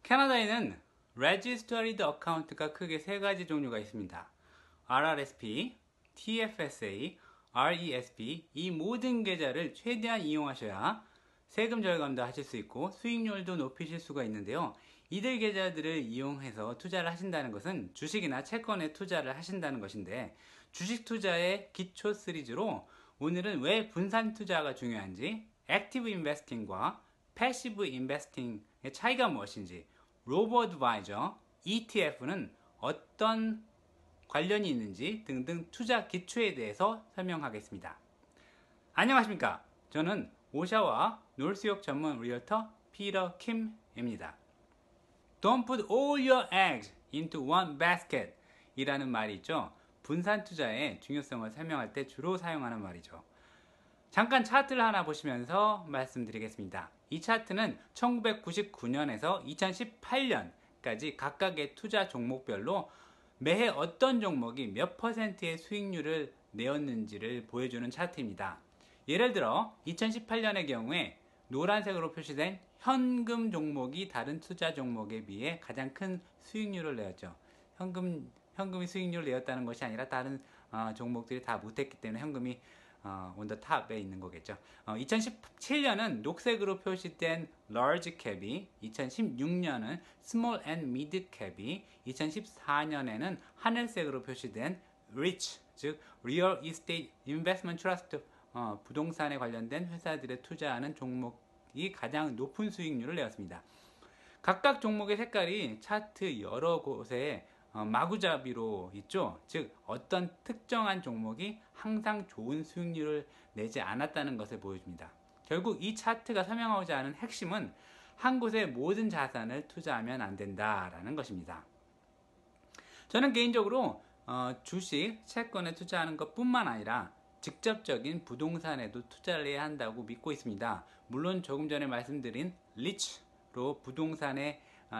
캐나다에는 Registered Account가 크게 세 가지 종류가 있습니다. RRSP, TFSA, RESP 이 모든 계좌를 최대한 이용하셔야 세금 절감도 하실 수 있고 수익률도 높이실 수가 있는데요. 이들 계좌들을 이용해서 투자를 하신다는 것은 주식이나 채권에 투자를 하신다는 것인데, 주식 투자의 기초 시리즈로 오늘은 왜 분산 투자가 중요한지, 액티브 인베스팅과 패시브 인베스팅의 차이가 무엇인지, 로보 어드바이저, ETF는 어떤 관련이 있는지 등등 투자 기초에 대해서 설명하겠습니다. 안녕하십니까? 저는 오샤와 놀수역 전문 리얼터 피터 킴입니다. Don't put all your eggs into one basket 이라는 말이 있죠. 분산 투자의 중요성을 설명할 때 주로 사용하는 말이죠. 잠깐 차트를 하나 보시면서 말씀드리겠습니다. 이 차트는 1999년에서 2018년까지 각각의 투자 종목별로 매해 어떤 종목이 몇 %의 수익률을 내었는지를 보여주는 차트입니다. 예를 들어 2018년의 경우에 노란색으로 표시된 현금 종목이 다른 투자 종목에 비해 가장 큰 수익률을 내었죠. 현금이 수익률을 내었다는 것이 아니라 다른 종목들이 다 못했기 때문에 현금이 on the top에 있는 거겠죠. 2017년은 녹색으로 표시된 large cap이, 2016년은 small and mid cap이, 2014년에는 하늘색으로 표시된 rich, 즉 real estate investment trust, 부동산에 관련된 회사들의 투자하는 종목이 가장 높은 수익률을 내었습니다. 각각 종목의 색깔이 차트 여러 곳에 마구잡이로 있죠. 즉 어떤 특정한 종목이 항상 좋은 수익률을 내지 않았다는 것을 보여줍니다. 결국 이 차트가 설명하고자 하는 핵심은 한 곳에 모든 자산을 투자하면 안 된다라는 것입니다. 저는 개인적으로 주식, 채권에 투자하는 것뿐만 아니라 직접적인 부동산에도 투자를 해야 한다고 믿고 있습니다. 물론 조금 전에 말씀드린 리츠로 부동산에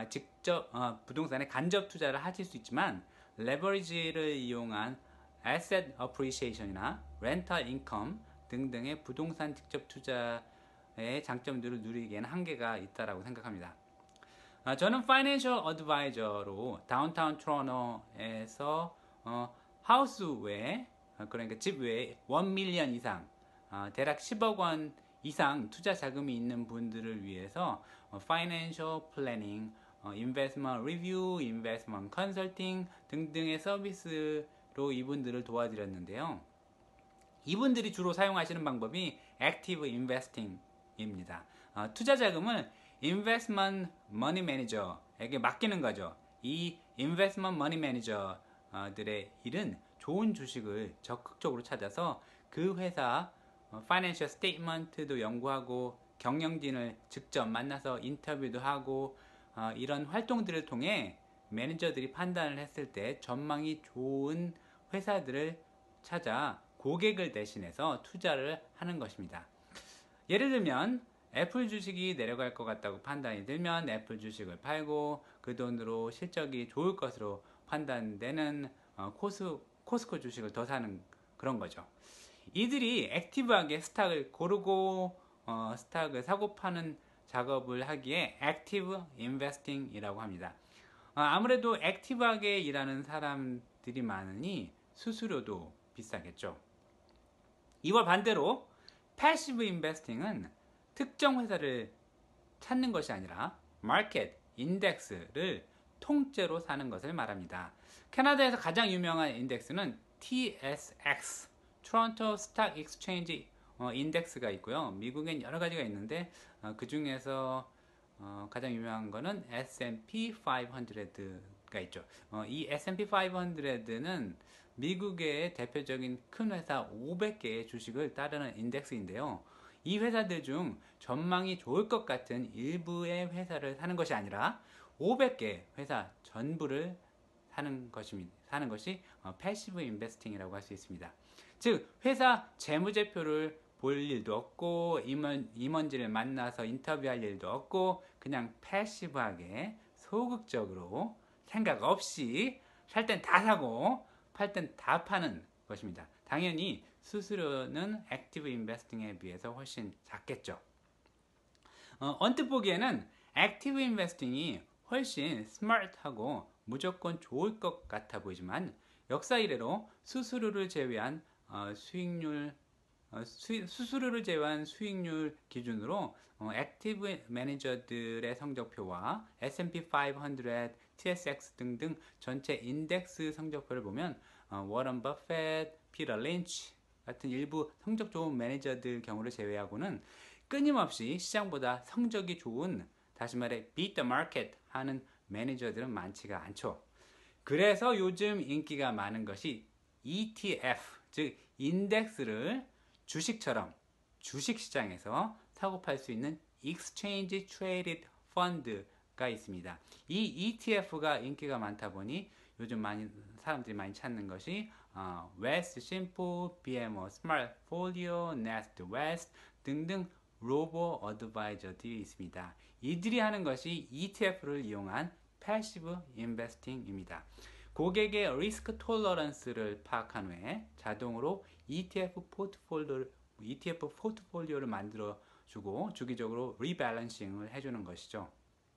부동산에 간접 투자를 하실 수 있지만, 레버리지를 이용한 asset appreciation이나 rental income 등등의 부동산 직접 투자의 장점들을 누리기에는 한계가 있다고 생각합니다. 저는 파이낸셜 어드바이저로 다운타운 토론토에서 하우스 외에, 그러니까 집 외에 1밀리언 이상, 대략 10억 원 이상 투자 자금이 있는 분들을 위해서 파이낸셜 플래닝, 인베스트먼트 리뷰, 인베스트먼트 컨설팅 등등의 서비스로 이분들을 도와드렸는데요. 이분들이 주로 사용하시는 방법이 액티브 인베스팅입니다. 투자 자금을 인베스트먼트 머니 매니저에게 맡기는 거죠. 이 인베스트먼트 머니 매니저들의 일은 좋은 주식을 적극적으로 찾아서 그 회사 파이낸셜 스테이트먼트도 연구하고 경영진을 직접 만나서 인터뷰도 하고 이런 활동들을 통해 매니저들이 판단을 했을 때 전망이 좋은 회사들을 찾아 고객을 대신해서 투자를 하는 것입니다. 예를 들면 애플 주식이 내려갈 것 같다고 판단이 들면 애플 주식을 팔고 그 돈으로 실적이 좋을 것으로 판단되는 코스코 주식을 더 사는 그런 거죠. 이들이 액티브하게 스탁을 고르고 스탁을 사고 파는 작업을 하기에 액티브 인베스팅이라고 합니다. 아무래도 액티브하게 일하는 사람들이 많으니 수수료도 비싸겠죠. 이와 반대로 패시브 인베스팅은 특정 회사를 찾는 것이 아니라 마켓, 인덱스를 통째로 사는 것을 말합니다. 캐나다에서 가장 유명한 인덱스는 TSX, 토론토 스탁 익스체인지 인덱스가 있고요. 미국엔 여러 가지가 있는데 그 중에서 가장 유명한 거는 S&P 500가 있죠. 이 S&P 500는 미국의 대표적인 큰 회사 500개의 주식을 따르는 인덱스인데요. 이 회사들 중 전망이 좋을 것 같은 일부의 회사를 사는 것이 아니라 500개 회사 전부를 사는 것이 패시브 인베스팅이라고 할 수 있습니다. 즉 회사 재무제표를 볼 일도 없고 임원진을 만나서 인터뷰할 일도 없고 그냥 패시브하게 소극적으로 생각 없이 살 땐 다 사고 팔 땐 다 파는 것입니다. 당연히 수수료는 액티브 인베스팅에 비해서 훨씬 작겠죠. 언뜻 보기에는 액티브 인베스팅이 훨씬 스마트하고 무조건 좋을 것 같아 보이지만 역사 이래로 수수료를 제외한 수익률 기준으로 액티브 매니저들의 성적표와 S&P 500, TSX 등등 전체 인덱스 성적표를 보면 워런 버핏, 피터 린치 같은 일부 성적 좋은 매니저들 경우를 제외하고는 끊임없이 시장보다 성적이 좋은, 다시 말해 beat the market 하는 매니저들은 많지가 않죠. 그래서 요즘 인기가 많은 것이 ETF, 즉 인덱스를 주식처럼 주식시장에서 사고 팔 수 있는 Exchange Traded Fund가 있습니다. 이 ETF가 인기가 많다 보니 요즘 사람들이 많이 찾는 것이 West Simple, BMO Smart Folio, Nest West 등등 로보 어드바이저들이 있습니다. 이들이 하는 것이 ETF를 이용한 패시브 인베스팅입니다. 고객의 리스크 톨러런스를 파악한 후에 자동으로 ETF 포트폴리오를 만들어주고 주기적으로 리밸런싱을 해주는 것이죠.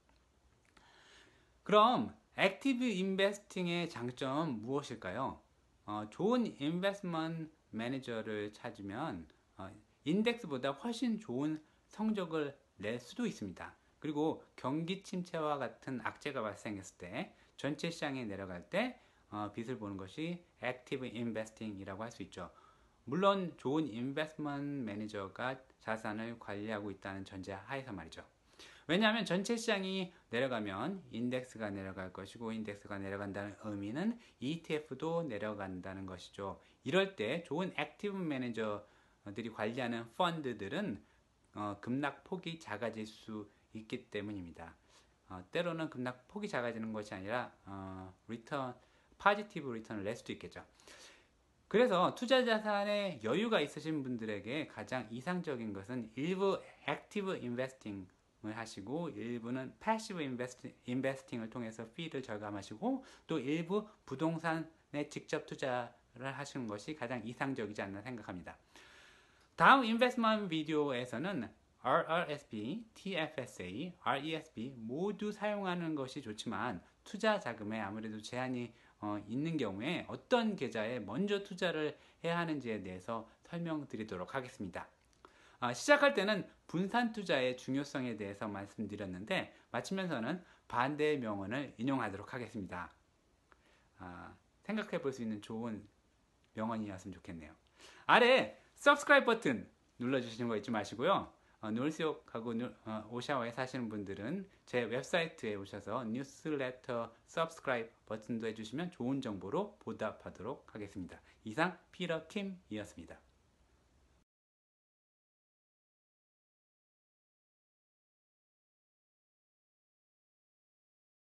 그럼 액티브 인베스팅의 장점은 무엇일까요? 좋은 인베스트먼트 매니저를 찾으면 인덱스보다 훨씬 좋은 성적을 낼 수도 있습니다. 그리고 경기 침체와 같은 악재가 발생했을 때 전체 시장이 내려갈 때 빛을 보는 것이 액티브 인베스팅이라고 할 수 있죠. 물론 좋은 인베스트먼트 매니저가 자산을 관리하고 있다는 전제 하에서 말이죠. 왜냐하면 전체 시장이 내려가면 인덱스가 내려갈 것이고, 인덱스가 내려간다는 의미는 ETF도 내려간다는 것이죠. 이럴 때 좋은 액티브 매니저들이 관리하는 펀드들은 급락폭이 작아질 수 있기 때문입니다. 때로는 급락폭이 작아지는 것이 아니라 포지티브 리턴을 낼 수도 있겠죠. 그래서 투자 자산에 여유가 있으신 분들에게 가장 이상적인 것은 일부 액티브 인베스팅을 하시고 일부는 패시브 인베스팅을 통해서 피를 절감하시고 또 일부 부동산에 직접 투자를 하시는 것이 가장 이상적이지 않나 생각합니다. 다음 인베스트먼트 비디오에서는 RRSP, TFSA, RESP 모두 사용하는 것이 좋지만 투자 자금에 아무래도 제한이 있는 경우에 어떤 계좌에 먼저 투자를 해야 하는지에 대해서 설명드리도록 하겠습니다. 시작할 때는 분산 투자의 중요성에 대해서 말씀드렸는데 마치면서는 반대의 명언을 인용하도록 하겠습니다. 생각해 볼 수 있는 좋은 명언이었으면 좋겠네요. 아래 subscribe 버튼 눌러주시는 거 잊지 마시고요. 놀수욕하고 오샤워에 사시는 분들은 제 웹사이트에 오셔서 뉴스레터 subscribe 버튼도 해주시면 좋은 정보로 보답하도록 하겠습니다. 이상 피터 킴이었습니다.